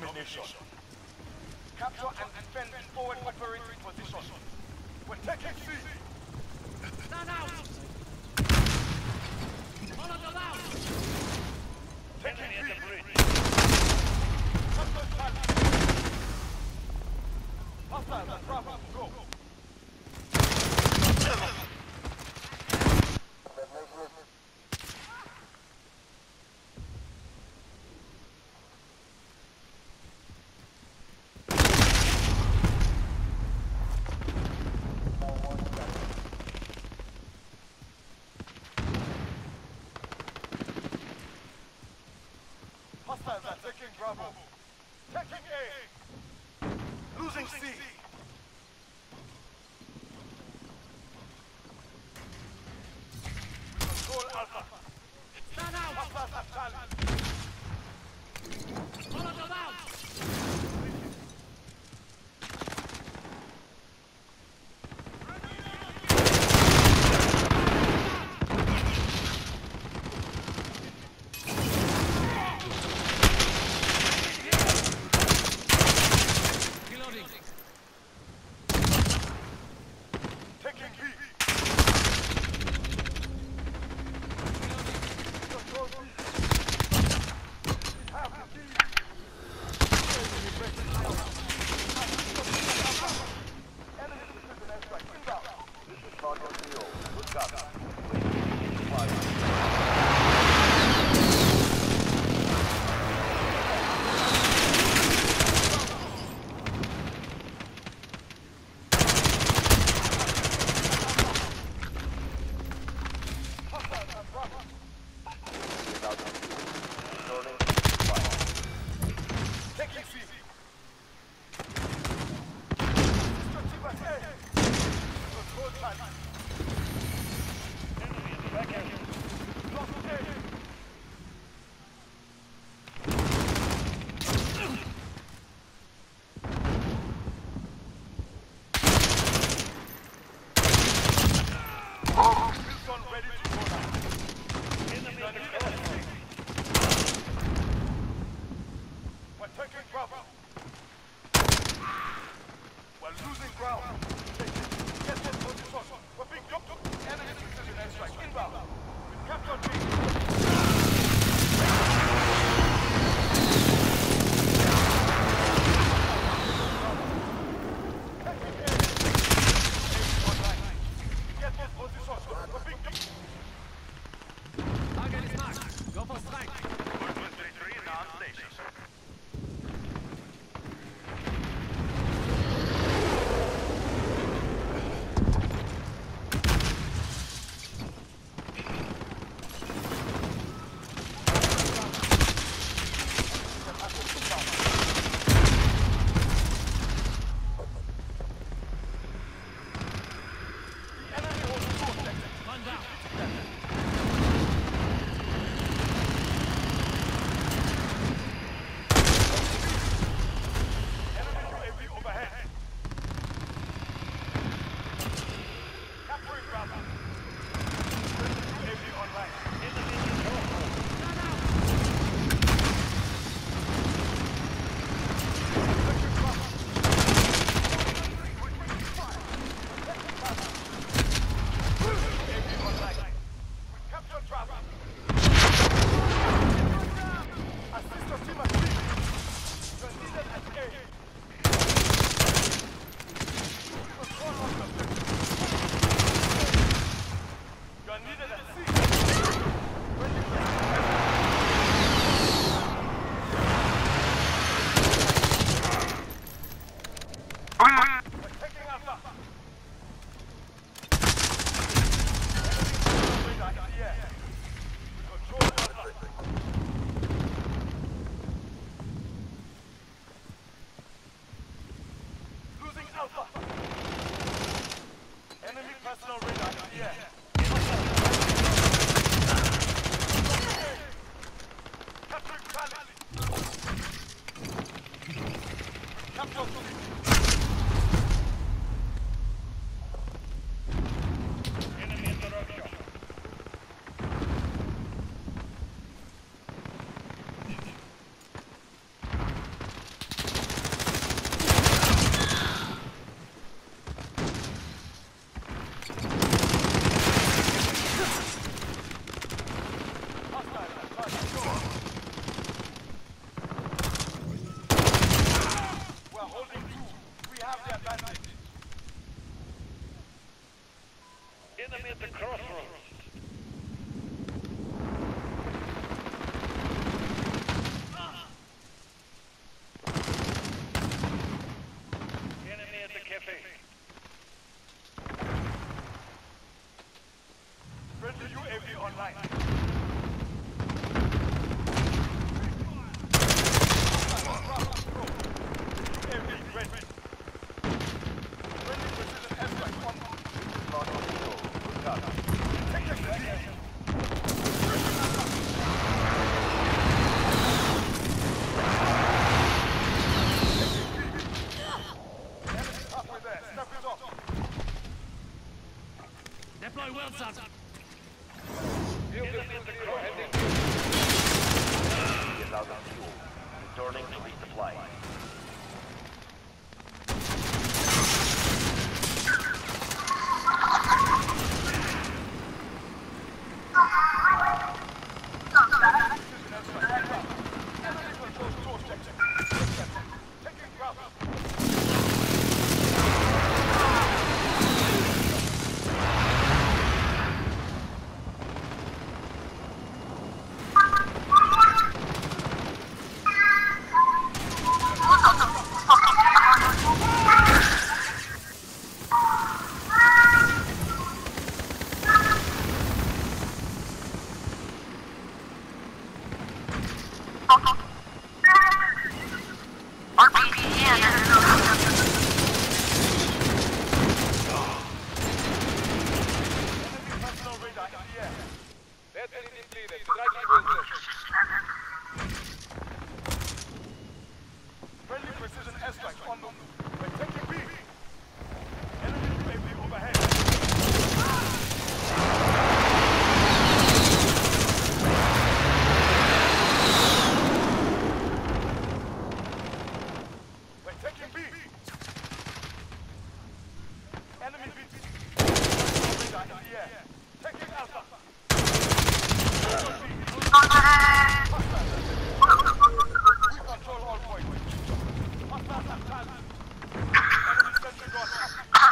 domination. Capture and defend forward operating position. We're taking C. Stand out! Follow the loud! Taking B. Hostile at Bravo, go. Hostiles are taking Bravo. Taking A. Losing C. Control Alpha. Stand out! Hostiles at Charlie. Follow the loud! Reloading. Taking B. We're taking Bravo. We're losing ground. Get in position. We're being jumped. Enemy precision airstrike inbound. We've captured B. Target is marked. Go for strike. One down. at the crossroads. Enemy at the cafe. Friendly UAV online. UAV ready. Friendly precision airstrike on. Not on control. Good job. Take the flag. Deploy well, son. Allow them fuel. Returning to resupply. Friendly precision airstrike on the move. We're taking B. Enemy UAV overhead. We're taking B. Enemy B. Radar in the air. Taking Alpha. We control all points. Hostiles have target. Enemy sentry gun up.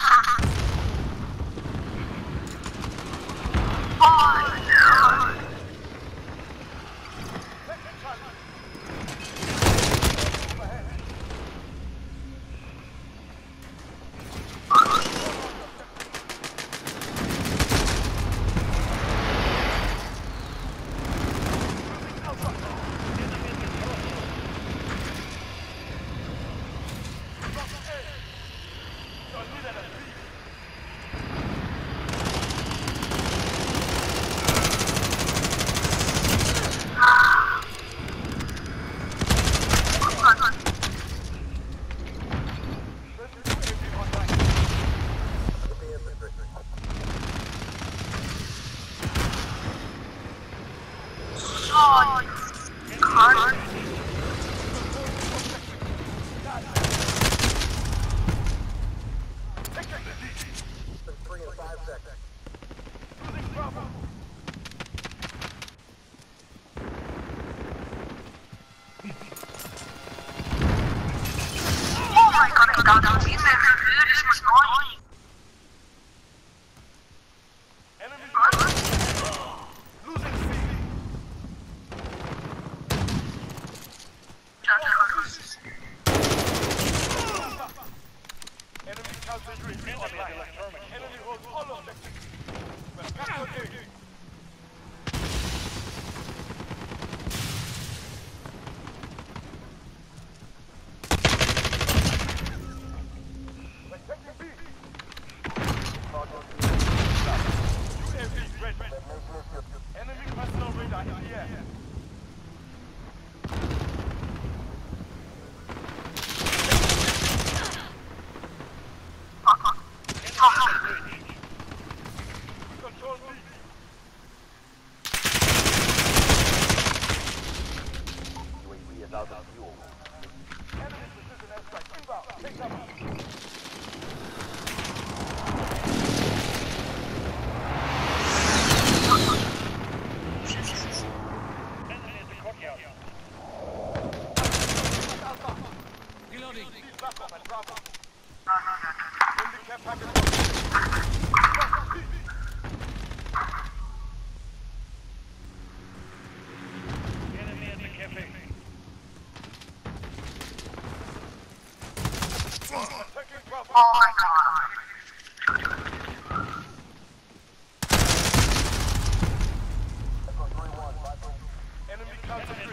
Taking Charlie. Overhead. Enemy holds all objectives. We're back on A.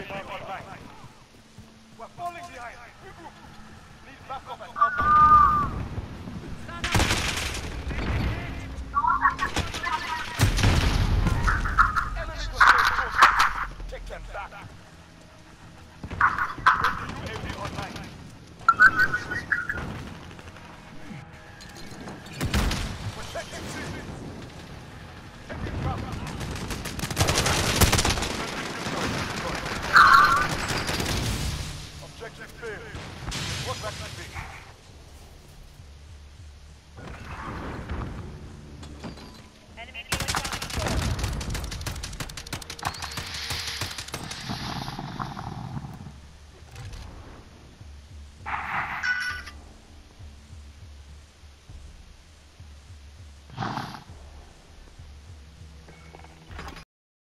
UAV online. We're falling behind. Regroup. Need backup at all times.